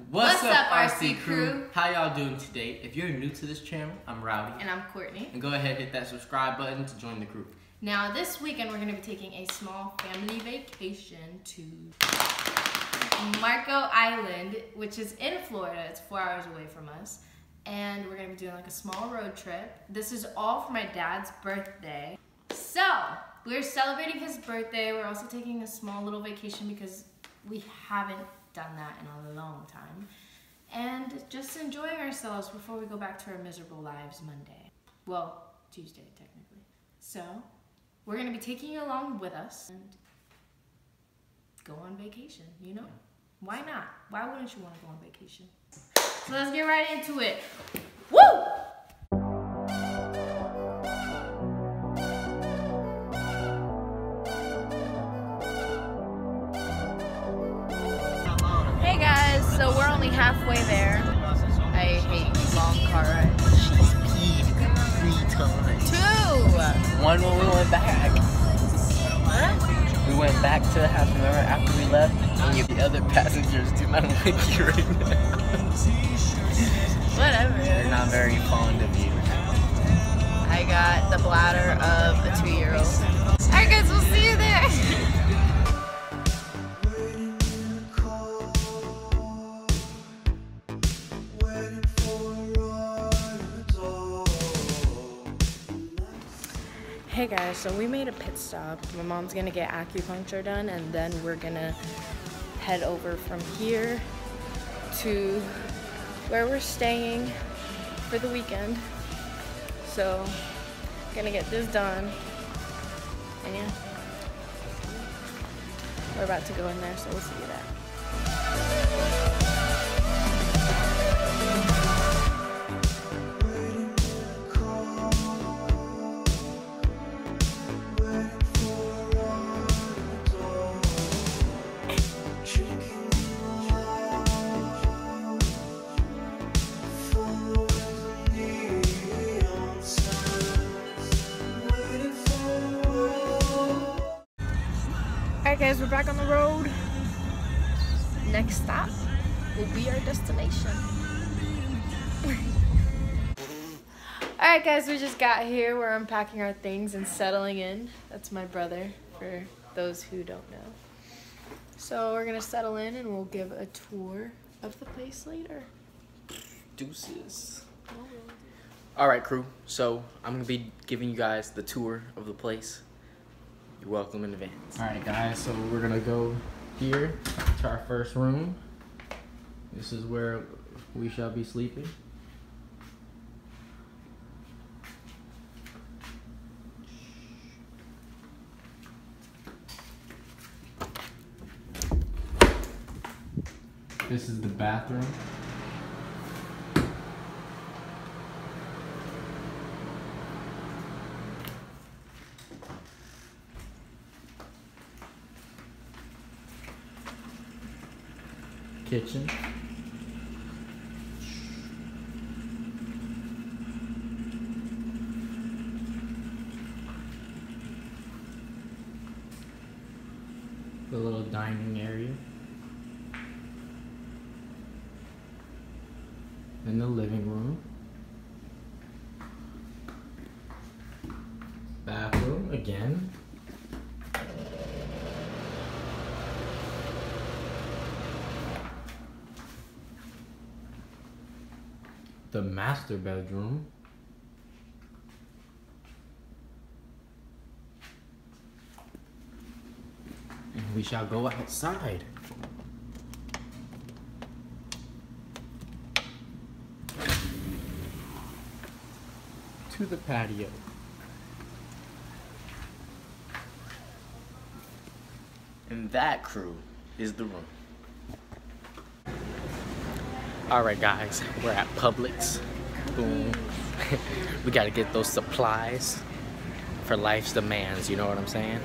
What's up, RC crew? How y'all doing today? If you're new to this channel, I'm Rowdy. And I'm Courtney. And go ahead and hit that subscribe button to join the crew. Now, this weekend we're going to be taking a small family vacation to Marco Island, which is in Florida. It's 4 hours away from us. And we're going to be doing like a small road trip. This is all for my dad's birthday. So, we're celebrating his birthday. We're also taking a small little vacation because we haven't done that in a long time. And just enjoying ourselves before we go back to our miserable lives Monday. Well, Tuesday, technically. So, we're going to be taking you along with us and go on vacation, you know? Why not? Why wouldn't you want to go on vacation? So let's get right into it. Woo! Hey guys, so we're only halfway there. I hate long car rides. She's peed 3 times. 2! One when we went back. What? We went back to the house, remember, after we left? And the other passengers do not like you right now. Whatever. They're not very fond of you. I got the bladder of a 2-year-old. Alright guys, we'll see you there. Hey guys, so we made a pit stop. My mom's gonna get acupuncture done and then we're gonna head over from here to where we're staying for the weekend. So, gonna get this done. And yeah, we're about to go in there, so we'll see you there. Alright guys, we're back on the road. Next stop will be our destination. Alright guys, we just got here. We're unpacking our things and settling in. That's my brother, for those who don't know. So we're gonna settle in and we'll give a tour of the place later. Deuces. Alright crew, so I'm going to be giving you guys the tour of the place. You're welcome in advance. Alright guys, so we're gonna go here to our first room. This is where we shall be sleeping. This is the bathroom. Kitchen. The little dining area. And the living room. Bathroom again. The master bedroom. And we shall go outside. To the patio. And that, crew, is the room. Alright guys, we're at Publix. Boom. We gotta get those supplies for life's demands, you know what I'm saying?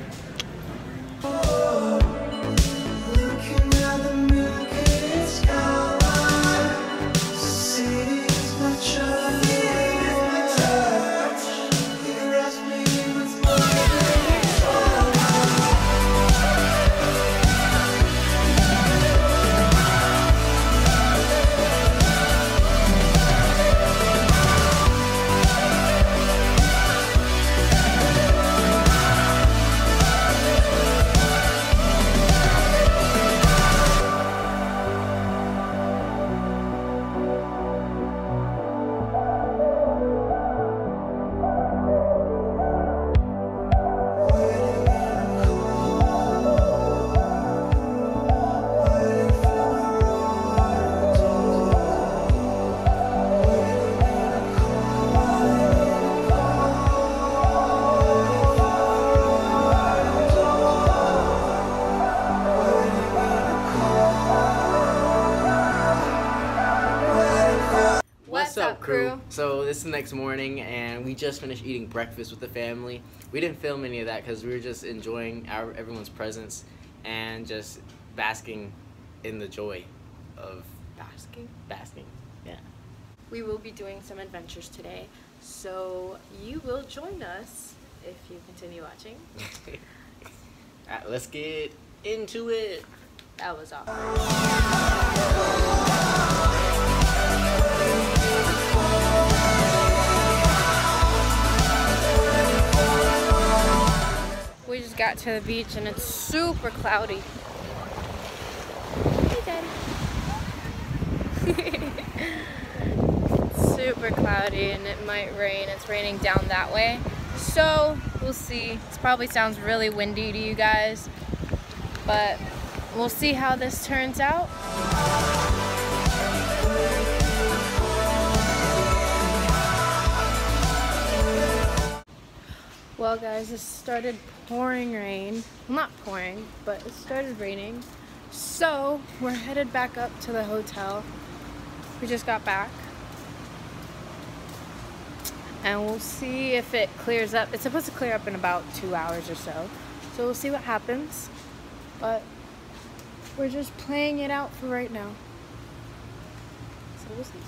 up, crew? So this is the next morning, and we just finished eating breakfast with the family. We didn't film any of that because we were just enjoying everyone's presence and just basking in the joy of basking. Yeah. We will be doing some adventures today, so you will join us if you continue watching. Alright, let's get into it. That was awesome. We just got to the beach and it's super cloudy. Hey, Daddy. It's super cloudy and it might rain. It's raining down that way. So we'll see. It probably sounds really windy to you guys, but we'll see how this turns out. Well guys, it started pouring rain. Well, not pouring, but it started raining. So we're headed back up to the hotel. We just got back. And we'll see if it clears up. It's supposed to clear up in about 2 hours or so. So we'll see what happens. But we're just playing it out for right now. So we'll see.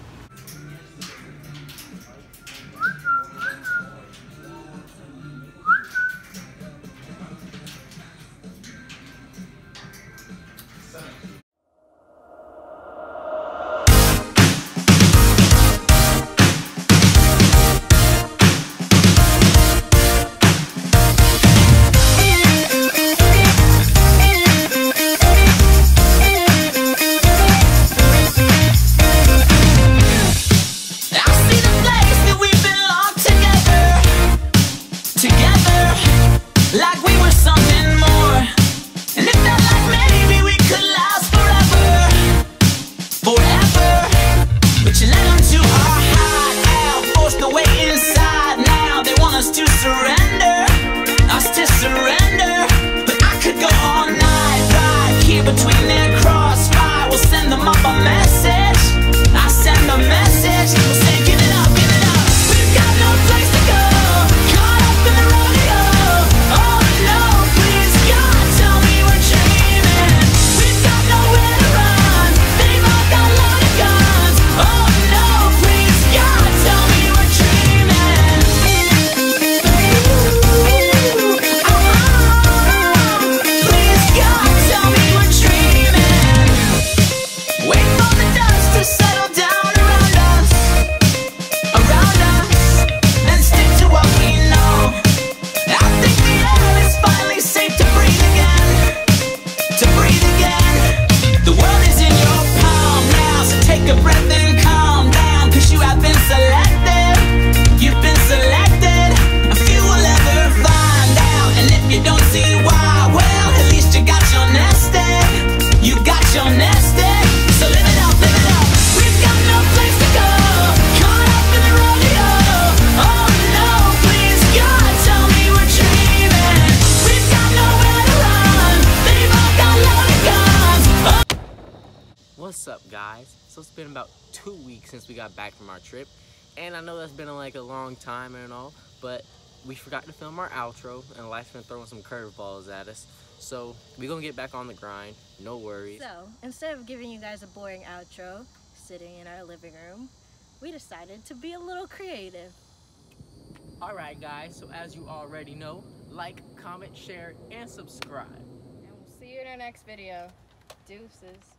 Like we were something more, and it felt like maybe we could last forever, but you let them to our hide out, forced the way inside. Now they want us to surrender, but I could go all night, right here between their crossfire. We'll send them up a message, I send a message, we'll say give it up, we've got no place to go, caught up in the rodeo. Oh no, please God, tell me we're dreaming. We've got nowhere to run, they've all got loaded guns. Oh no, please God, tell me we're dreaming. Please God, tell me we're dreaming. Wait for the dust to settle down around us, and stick to what we know. I think the air is finally safe to breathe again, The world is in your palm now, so take a breath and calm down, 'cause you have been selected, you've been selected. A few will ever find out, and if you don't see why, well, at least you got your nest egg, so live it up, we've got no place to go, caught up in the rodeo. Oh no, please God, tell me we're dreaming. We've got nowhere to run, they've all got loaded guns. What's up, guys? So it's been about 2 weeks since we got back from our trip, and I know that's been like a long time and all, but we forgot to film our outro, and life's been throwing some curveballs at us. So we're gonna get back on the grind, no worries. So, instead of giving you guys a boring outro, sitting in our living room, we decided to be a little creative. Alright guys, so as you already know, like, comment, share, and subscribe. And we'll see you in our next video. Deuces.